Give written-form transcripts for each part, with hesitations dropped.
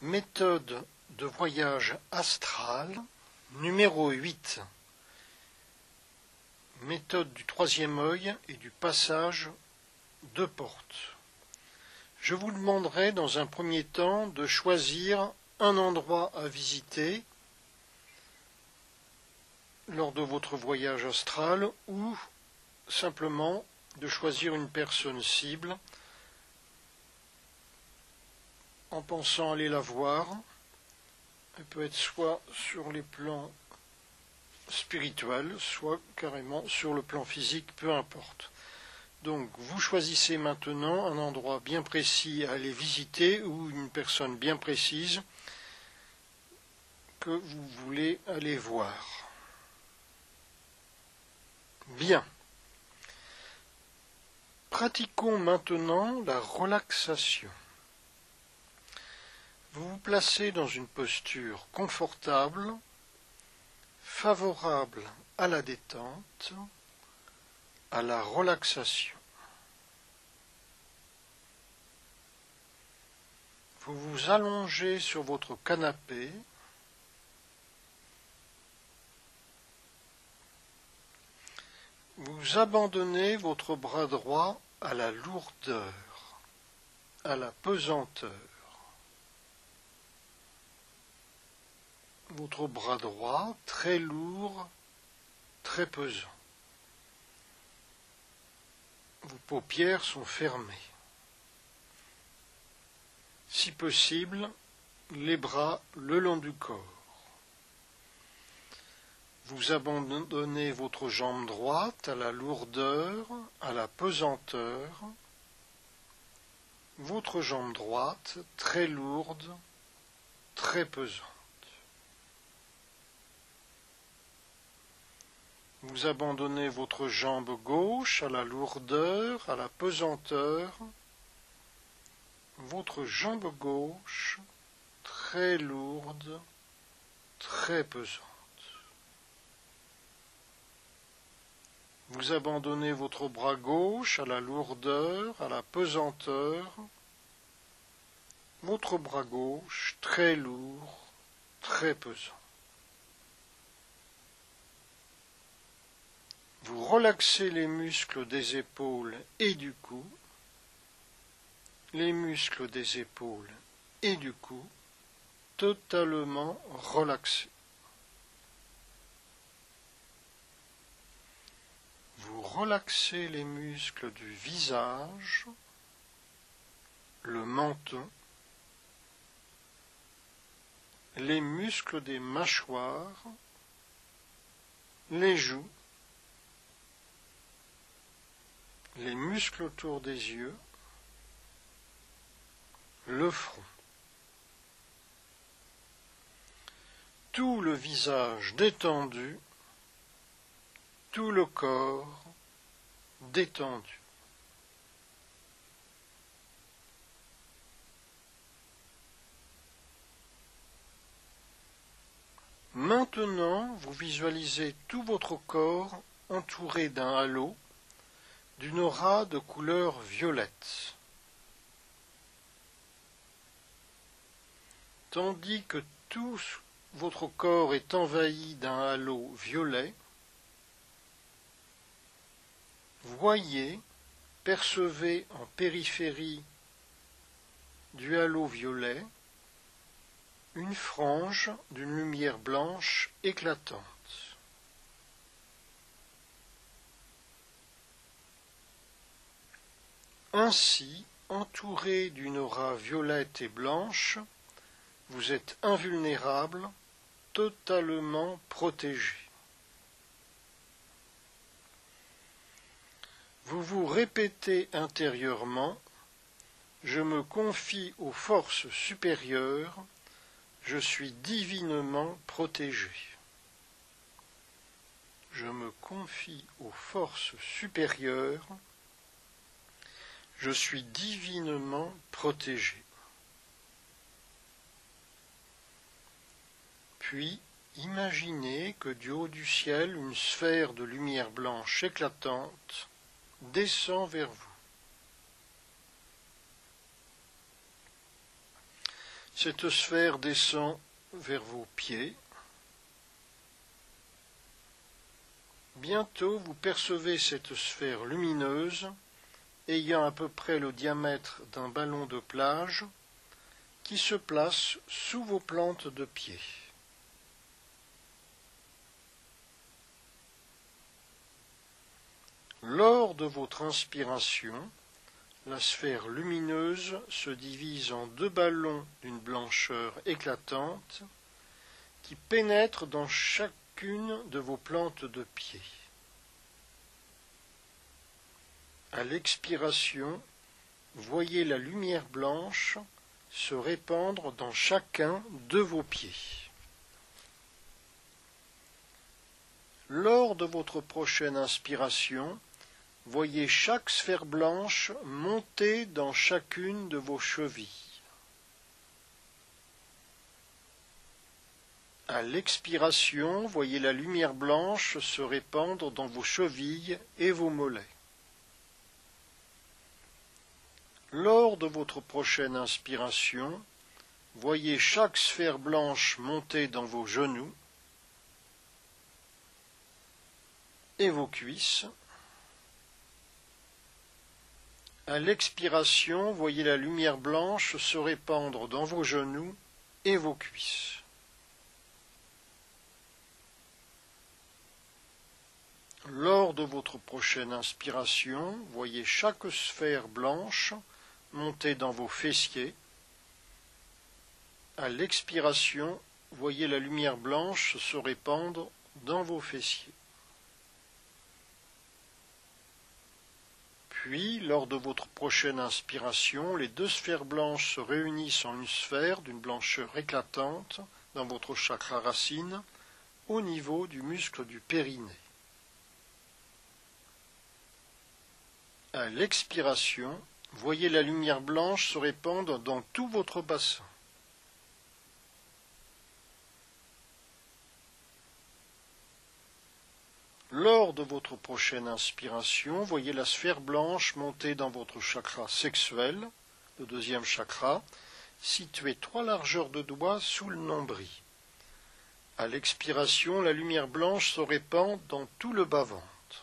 Méthode de voyage astral numéro 8. Méthode du troisième œil et du passage de porte. Je vous demanderai dans un premier temps de choisir un endroit à visiter lors de votre voyage astral ou simplement de choisir une personne cible en pensant aller la voir. Elle peut être soit sur les plans spirituels, soit carrément sur le plan physique, peu importe. Donc vous choisissez maintenant un endroit bien précis à aller visiter ou une personne bien précise que vous voulez aller voir. Bien. Pratiquons maintenant la relaxation. Vous vous placez dans une posture confortable, favorable à la détente, à la relaxation. Vous vous allongez sur votre canapé. Vous abandonnez votre bras droit à la lourdeur, à la pesanteur. Votre bras droit très lourd, très pesant. Vos paupières sont fermées. Si possible, les bras le long du corps. Vous abandonnez votre jambe droite à la lourdeur, à la pesanteur. Votre jambe droite très lourde, très pesante. Vous abandonnez votre jambe gauche à la lourdeur, à la pesanteur. Votre jambe gauche très lourde, très pesante. Vous abandonnez votre bras gauche à la lourdeur, à la pesanteur. Votre bras gauche très lourd, très pesant. Vous relaxez les muscles des épaules et du cou, les muscles des épaules et du cou, totalement relaxés. Vous relaxez les muscles du visage, le menton, les muscles des mâchoires, les joues, les muscles autour des yeux, le front. Tout le visage détendu, tout le corps détendu. Maintenant, vous visualisez tout votre corps entouré d'un halo, d'une aura de couleur violette. Tandis que tout votre corps est envahi d'un halo violet, voyez, percevez en périphérie du halo violet une frange d'une lumière blanche éclatante. Ainsi, entouré d'une aura violette et blanche, vous êtes invulnérable, totalement protégé. Vous vous répétez intérieurement, je me confie aux forces supérieures, je suis divinement protégé. Je me confie aux forces supérieures, je suis divinement protégé. Puis, imaginez que du haut du ciel, une sphère de lumière blanche éclatante descend vers vous. Cette sphère descend vers vos pieds. Bientôt, vous percevez cette sphère lumineuse, ayant à peu près le diamètre d'un ballon de plage, qui se place sous vos plantes de pied. Lors de votre inspiration, la sphère lumineuse se divise en deux ballons d'une blancheur éclatante qui pénètrent dans chacune de vos plantes de pied. À l'expiration, voyez la lumière blanche se répandre dans chacun de vos pieds. Lors de votre prochaine inspiration, voyez chaque sphère blanche monter dans chacune de vos chevilles. À l'expiration, voyez la lumière blanche se répandre dans vos chevilles et vos mollets. Lors de votre prochaine inspiration, voyez chaque sphère blanche monter dans vos genoux et vos cuisses. À l'expiration, voyez la lumière blanche se répandre dans vos genoux et vos cuisses. Lors de votre prochaine inspiration, voyez chaque sphère blanche monter dans vos fessiers. À l'expiration, voyez la lumière blanche se répandre dans vos fessiers. Puis, lors de votre prochaine inspiration, les deux sphères blanches se réunissent en une sphère d'une blancheur éclatante dans votre chakra racine, au niveau du muscle du périnée. À l'expiration, voyez la lumière blanche se répandre dans tout votre bassin. Lors de votre prochaine inspiration, voyez la sphère blanche monter dans votre chakra sexuel, le deuxième chakra, situé 3 largeurs de doigts sous le nombril. À l'expiration, la lumière blanche se répand dans tout le bas-ventre.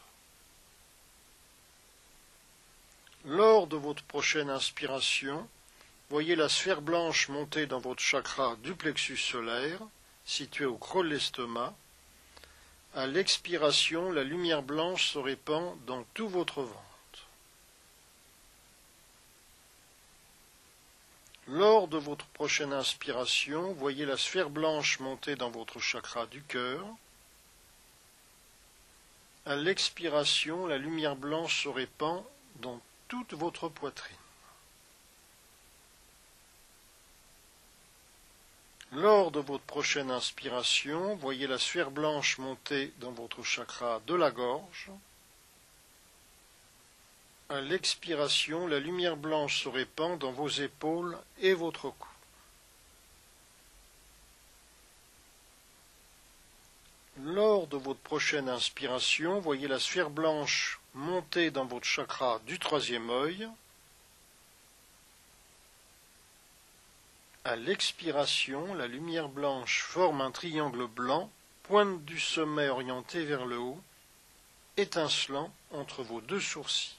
Lors de votre prochaine inspiration, voyez la sphère blanche monter dans votre chakra du plexus solaire, situé au creux de l'estomac. À l'expiration, la lumière blanche se répand dans tout votre ventre. Lors de votre prochaine inspiration, voyez la sphère blanche monter dans votre chakra du cœur. À l'expiration, la lumière blanche se répand dans toute votre poitrine. Lors de votre prochaine inspiration, voyez la sphère blanche monter dans votre chakra de la gorge. À l'expiration, la lumière blanche se répand dans vos épaules et votre cou. Lors de votre prochaine inspiration, voyez la sphère blanche monter dans votre chakra du troisième œil. À l'expiration, la lumière blanche forme un triangle blanc, pointe du sommet orientée vers le haut, étincelant entre vos deux sourcils.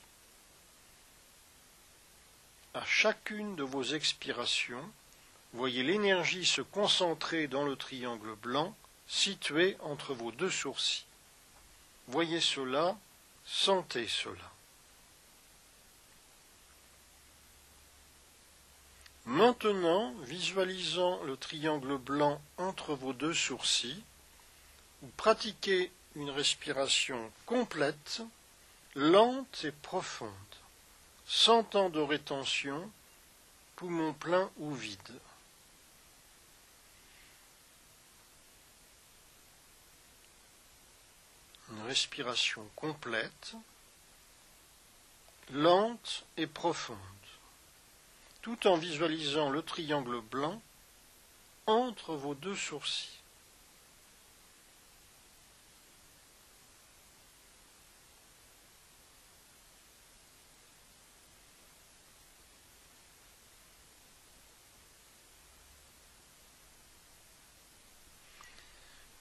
À chacune de vos expirations, voyez l'énergie se concentrer dans le triangle blanc situé entre vos deux sourcils. Voyez cela, sentez cela. Maintenant, visualisant le triangle blanc entre vos deux sourcils, vous pratiquez une respiration complète, lente et profonde, sans temps de rétention, poumons pleins ou vides. Une respiration complète, lente et profonde, tout en visualisant le triangle blanc entre vos deux sourcils.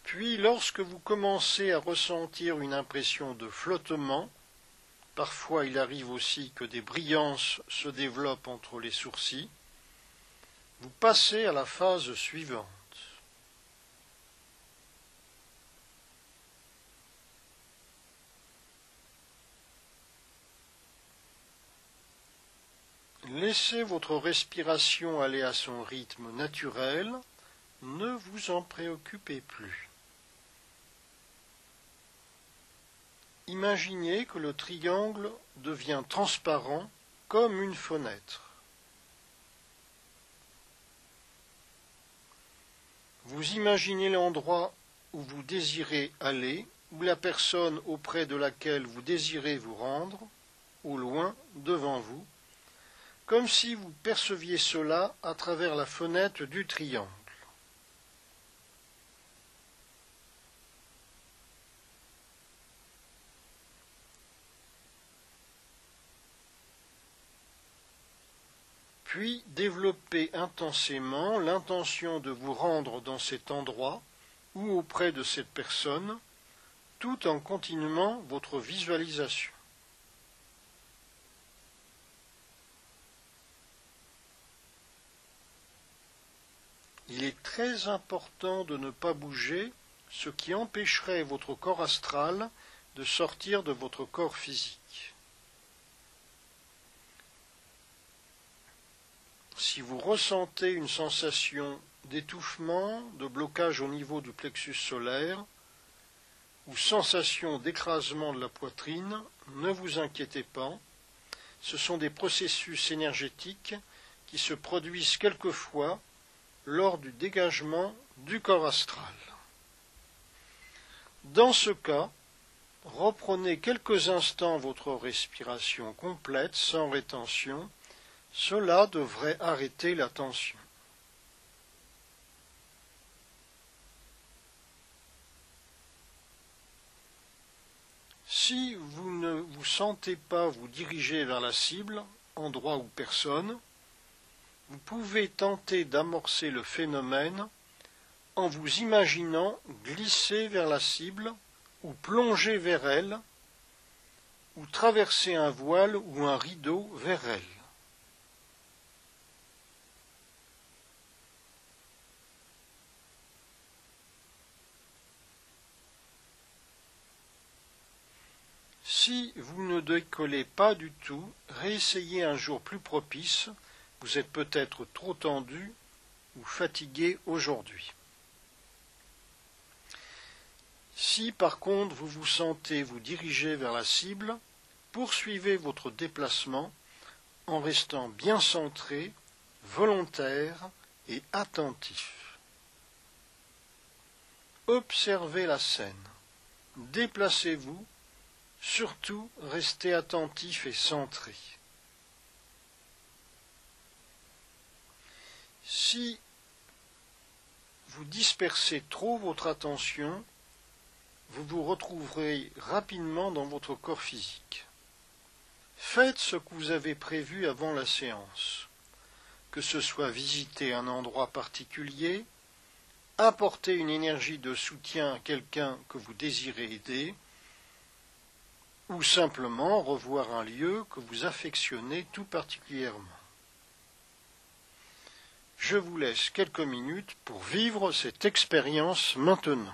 Puis, lorsque vous commencez à ressentir une impression de flottement, parfois il arrive aussi que des brillances se développent entre les sourcils, vous passez à la phase suivante. Laissez votre respiration aller à son rythme naturel, ne vous en préoccupez plus. Imaginez que le triangle devient transparent comme une fenêtre. Vous imaginez l'endroit où vous désirez aller, ou la personne auprès de laquelle vous désirez vous rendre, au loin, devant vous, comme si vous perceviez cela à travers la fenêtre du triangle. Puis développez intensément l'intention de vous rendre dans cet endroit ou auprès de cette personne, tout en continuant votre visualisation. Il est très important de ne pas bouger, ce qui empêcherait votre corps astral de sortir de votre corps physique. Si vous ressentez une sensation d'étouffement, de blocage au niveau du plexus solaire, ou sensation d'écrasement de la poitrine, ne vous inquiétez pas, ce sont des processus énergétiques qui se produisent quelquefois lors du dégagement du corps astral. Dans ce cas, reprenez quelques instants votre respiration complète, sans rétention. Cela devrait arrêter la tension. Si vous ne vous sentez pas vous diriger vers la cible, endroit ou personne, vous pouvez tenter d'amorcer le phénomène en vous imaginant glisser vers la cible ou plonger vers elle ou traverser un voile ou un rideau vers elle. Si vous ne décollez pas du tout, réessayez un jour plus propice. Vous êtes peut-être trop tendu ou fatigué aujourd'hui. Si par contre vous vous sentez vous diriger vers la cible, poursuivez votre déplacement en restant bien centré, volontaire et attentif. Observez la scène. Déplacez-vous, surtout restez attentif et centré. Si vous dispersez trop votre attention, vous vous retrouverez rapidement dans votre corps physique. Faites ce que vous avez prévu avant la séance, que ce soit visiter un endroit particulier, apporter une énergie de soutien à quelqu'un que vous désirez aider, ou simplement revoir un lieu que vous affectionnez tout particulièrement. Je vous laisse quelques minutes pour vivre cette expérience maintenant.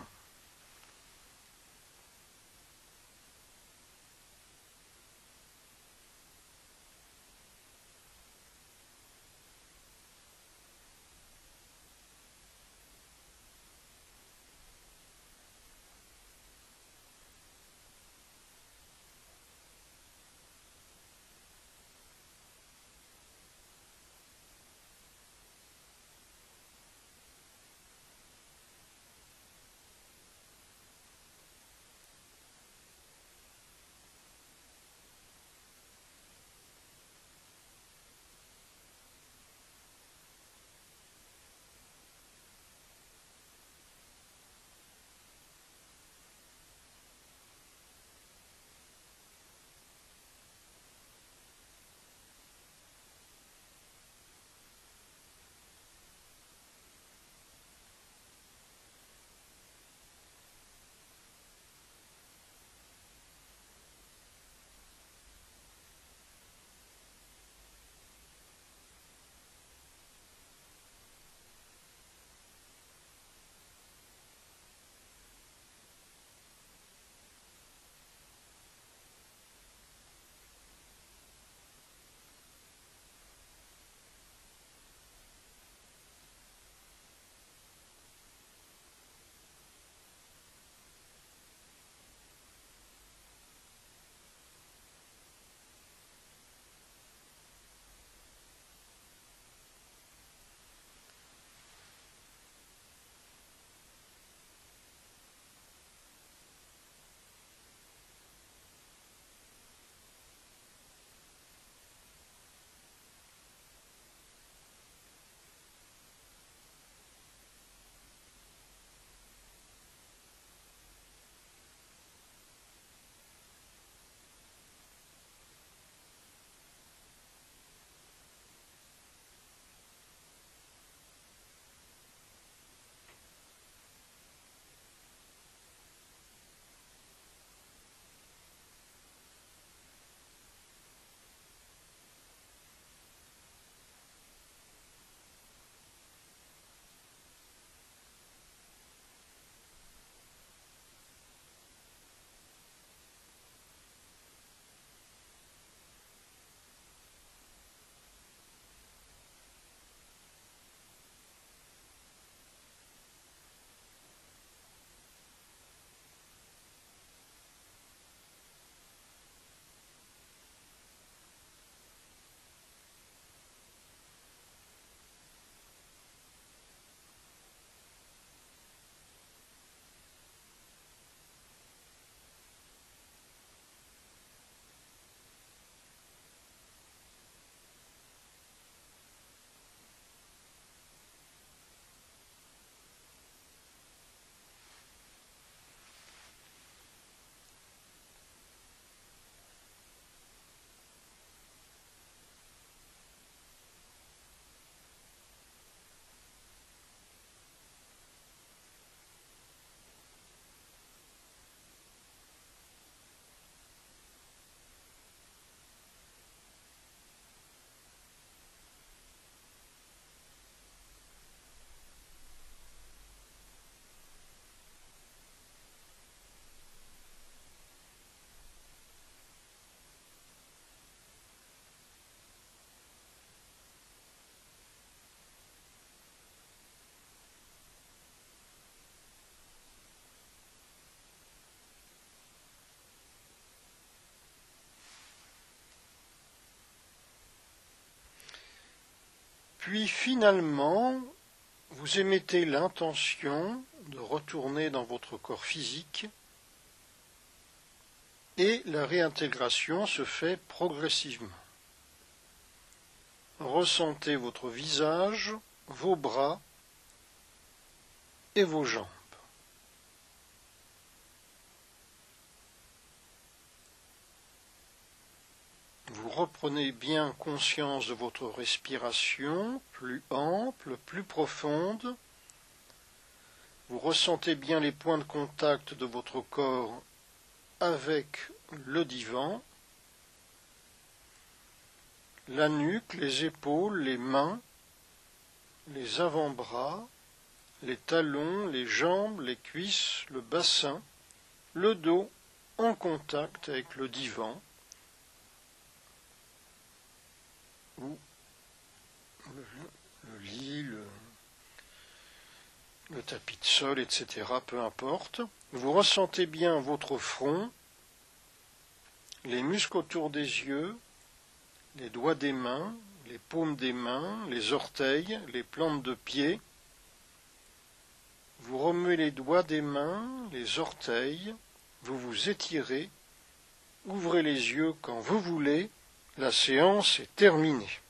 Puis finalement, vous émettez l'intention de retourner dans votre corps physique et la réintégration se fait progressivement. Ressentez votre visage, vos bras et vos jambes. Vous reprenez bien conscience de votre respiration, plus ample, plus profonde. Vous ressentez bien les points de contact de votre corps avec le divan, la nuque, les épaules, les mains, les avant-bras, les talons, les jambes, les cuisses, le bassin, le dos en contact avec le divan ou le lit, le tapis de sol, etc., peu importe. Vous ressentez bien votre front, les muscles autour des yeux, les doigts des mains, les paumes des mains, les orteils, les plantes de pied. Vous remuez les doigts des mains, les orteils, vous vous étirez, ouvrez les yeux quand vous voulez, la séance est terminée.